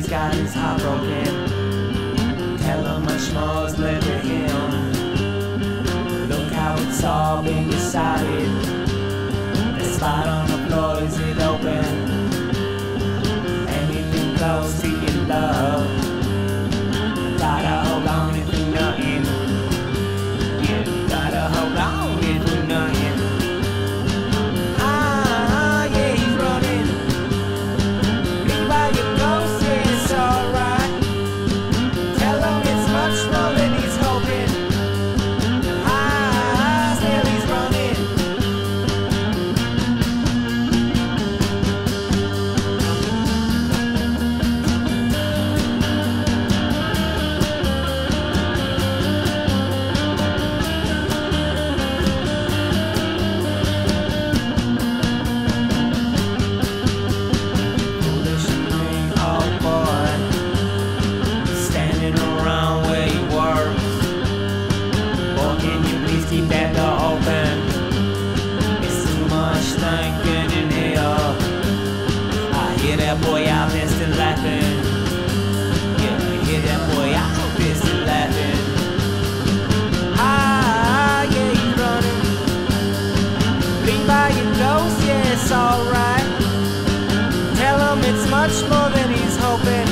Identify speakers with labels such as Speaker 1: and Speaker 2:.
Speaker 1: he's got his heart broken. Tell him much more's left to him. Look how it's all been decided. The spot on the floor, is it open? Anything close to your love, gotta hold on if for nothing. You gotta hold on if for nothing. Yeah, he's running. Be by your ghost, yeah, it's alright. Tell him it's much more than he's hoping. Still he's running. Foolish me, oh boy, standing around where you work. Boy, can you please keep that door open? It's too much thinking in here. I hear that boy out there still laughing. Yeah, I hear that boy out there still laughing. Yeah, he's running. Be by your ghost, yeah, it's alright. Tell him it's much more than he's hoping.